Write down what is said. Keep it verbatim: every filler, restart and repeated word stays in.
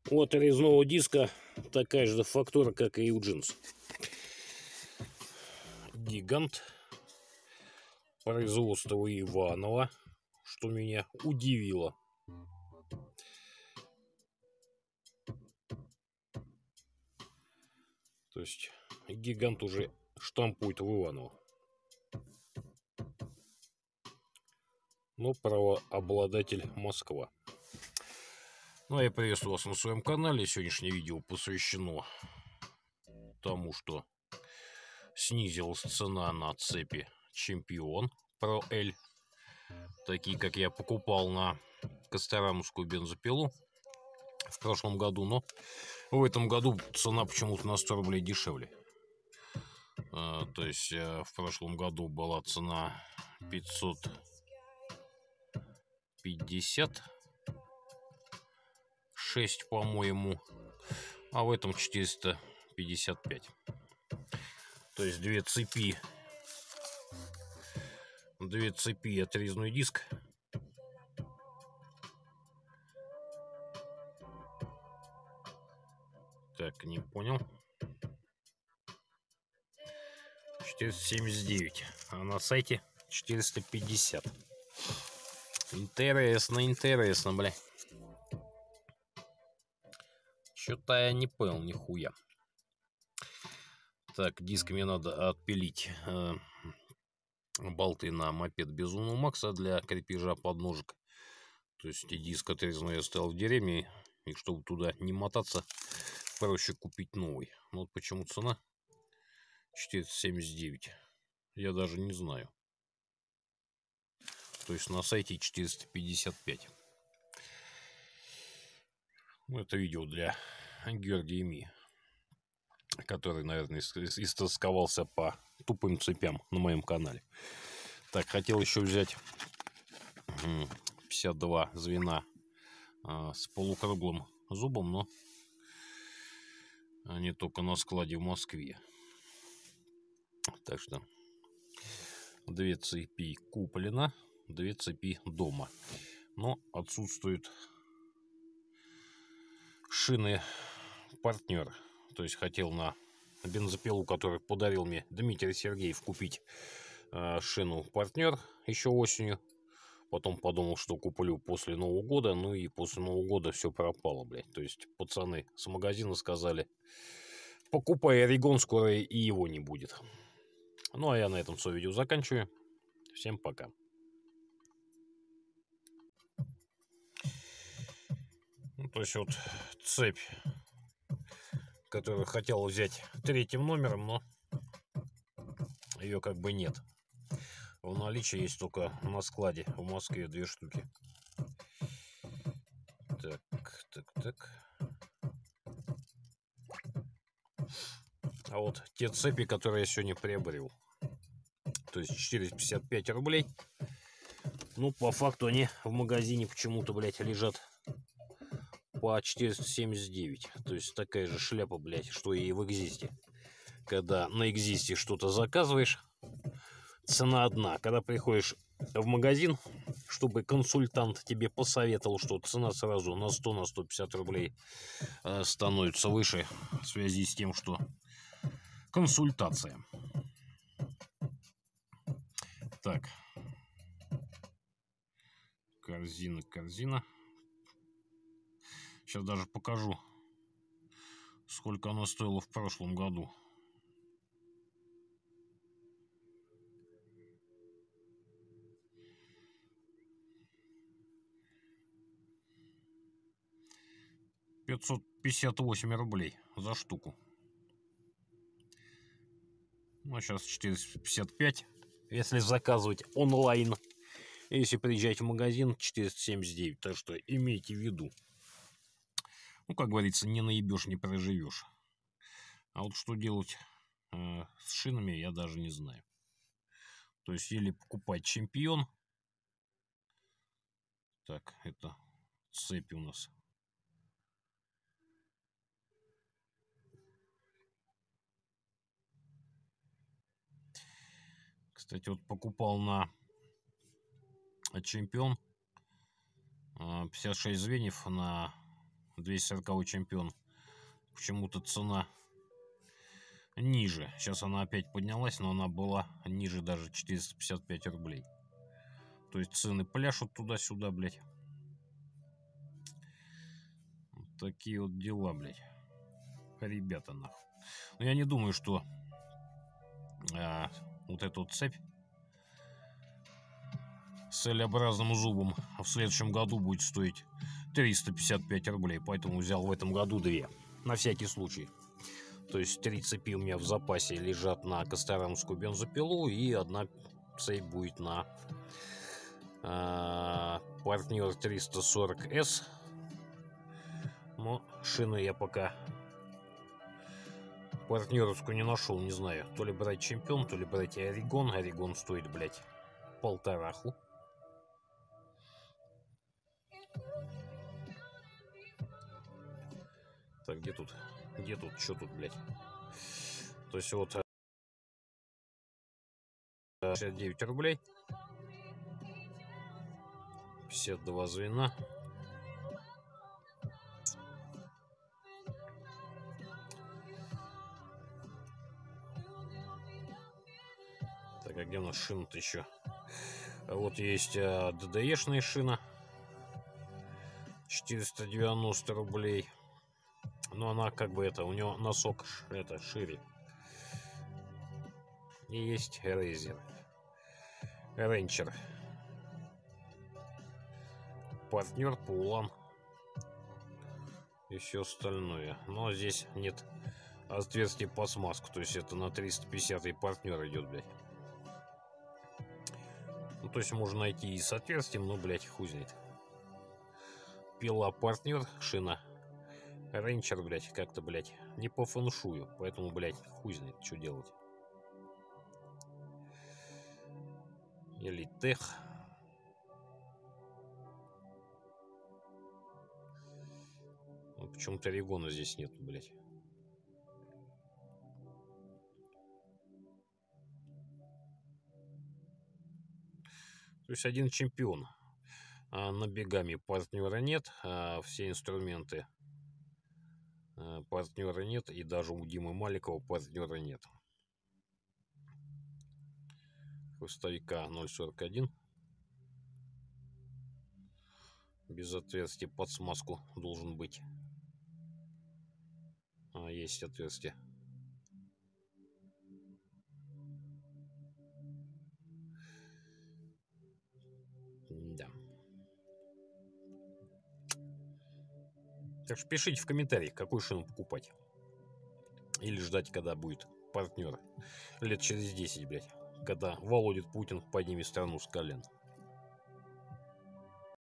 У отрезного диска такая же фактура, как и у джинс. Гигант. Производство Иваново, что меня удивило. То есть Гигант уже штампует в Иваново. Но правообладатель Москва. Ну а я приветствую вас на своем канале. Сегодняшнее видео посвящено тому, что снизилась цена на цепи Чемпион Про L, такие как я покупал на Костарамовскую бензопилу в прошлом году, но в этом году цена почему-то на сто рублей дешевле. А, то есть а, в прошлом году была цена пятьсот пятьдесят шесть, по-моему, а в этом четыреста пятьдесят пять. То есть две цепи, две цепи, отрезной диск. Так, не понял. четыреста семьдесят девять, а на сайте четыреста пятьдесят. Интересно, интересно, бля. Что-то я не понял нихуя. Так, диск мне надо отпилить э, болты на мопед Безумного Макса для крепежа подножек. То есть диск отрезанный я оставил в деревне, и чтобы туда не мотаться, проще купить новый. Но вот почему цена четыреста семьдесят девять, я даже не знаю. То есть на сайте четыреста пятьдесят пять. Ну, это видео для Георгия Ми, который, наверное, истосковался по тупым цепям на моем канале. Так, хотел еще взять пятьдесят два звена а, с полукруглым зубом, но они только на складе в Москве. Так что две цепи куплено, две цепи дома. Но отсутствуют шины партнер. То есть хотел на бензопилу, который подарил мне Дмитрий Сергеев, купить э, шину партнер еще осенью. Потом подумал, что куплю после Нового года. Ну и после Нового года все пропало, блядь. То есть пацаны с магазина сказали: покупай Орегон, скоро и его не будет. Ну а я на этом свое видео заканчиваю. Всем пока. Ну, то есть вот цепь, которую хотел взять третьим номером, но ее как бы нет. В наличии есть только на складе в Москве две штуки. Так, так, так. А вот те цепи, которые я сегодня приобрел, то есть четыреста пятьдесят пять рублей. Ну, по факту они в магазине почему-то, блядь, лежат по четыреста семьдесят девять. То есть такая же шляпа, блядь, что и в Экзисте. Когда на Экзисте что-то заказываешь, цена одна. Когда приходишь в магазин, чтобы консультант тебе посоветовал, что цена сразу на сто на сто пятьдесят рублей э, становится выше в связи с тем, что консультация. Так. Корзина, корзина. Сейчас даже покажу, сколько оно стоило в прошлом году. пятьсот пятьдесят восемь рублей за штуку. Ну, сейчас четыреста пятьдесят пять, если заказывать онлайн. Если приезжать в магазин, четыреста семьдесят девять. Так что имейте в виду. Ну, как говорится, не наебешь, не проживешь. А вот что делать э, с шинами, я даже не знаю. То есть, или покупать Чемпион. Так, это цепи у нас. Кстати, вот покупал на Чемпион пятьдесят шесть звеньев на двести сороковой чемпион. Почему-то цена ниже. Сейчас она опять поднялась, но она была ниже даже четыреста пятьдесят пять рублей. То есть цены пляшут туда-сюда, блядь. Вот такие вот дела, блядь. Ребята, нахуй. Но я не думаю, что а, вот эту вот цепь с L-образным зубом в следующем году будет стоить триста пятьдесят пять рублей. Поэтому взял в этом году две. На всякий случай. То есть три цепи у меня в запасе лежат на Костромскую бензопилу. И одна цепь будет на э, партнер триста сорок эс. Но шины я пока партнеровскую не нашел. Не знаю, то ли брать чемпион, то ли брать Орегон. Орегон стоит, блядь, полтораху. Так, где тут? Где тут? Что тут, блядь? То есть вот шестьдесят девять рублей. пятьдесят два звена. Так, а где у нас шина-то еще? Вот есть а, ДДЕшная шина. четыреста девяносто рублей. Но она как бы это, у него носок это шире. И есть Рейзер. Ренчер. Партнер, Пулан. И все остальное. Но здесь нет отверстия по смазку. То есть это на триста пятьдесят и партнер идет, блядь. Ну, то есть можно найти и с отверстием, но, блядь, хуй знает. Пила партнер, шина Ренчер, блядь, как-то, блядь, не по фэншую. Поэтому, блядь, хуй знает, что делать. Или тех. Ну, почему-то Орегона здесь нет, блядь. То есть один чемпион. А на бегами партнера нет, а все инструменты а, партнера нет, и даже у Димы Маликова партнера нет. Хвостовика ноль сорок один. Без отверстия под смазку должен быть. А, есть отверстие. Да. Так что пишите в комментариях, какую шину покупать. Или ждать, когда будет партнер. Лет через десять, блядь. Когда Володя Путин поднимет страну с колен.